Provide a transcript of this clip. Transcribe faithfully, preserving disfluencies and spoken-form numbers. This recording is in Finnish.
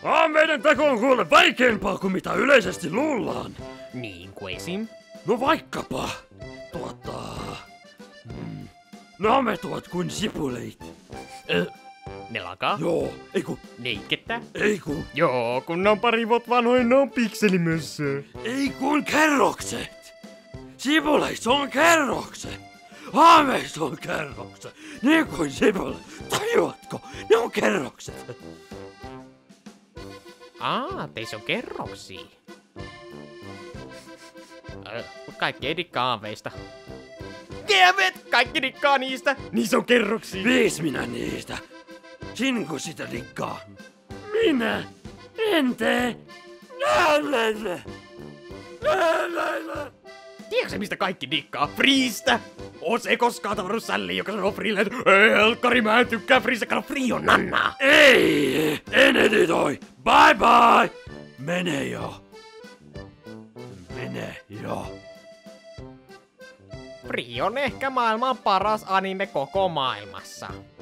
Aameiden teko on kuule vaikeampaa kuin mitä yleisesti luullaan. Niin kuin esim. No vaikkapa, tuota... Mm, naamet ovat kuin sipuleita. Ö, ne lakaa? Joo, eiku, Neikettä? eiku, Joo, kun ne on pari vuotta vanhoja, ne on pikselimössö. ei kun kerrokset. Sipuleissa on kerrokset. Haameissa on kerrokset. Niin kuin sipule. Tajuatko? Ne on kerrokset. Aa, teissä on kerroksia. Ö, kaikki ei dikkaa aaveista. Kievet! Kaikki dikkaa niistä! Niissä on kerroksia! Viis minä niistä. Sinko sitä dikkaa? Minä? En tee. Nällällä. Nällällä. Tiedätkö mistä kaikki dikkaa? Friistä! Oo se koskaan tavannut sälliä, joka sanoo Frille, että ei helkkari, mä en tykkää Friistä, kato Fri on nannaa! Ei, en editoi. Bye bye. Mene jo. Mene jo. Fri on ehkä maailman paras anime koko maailmassa.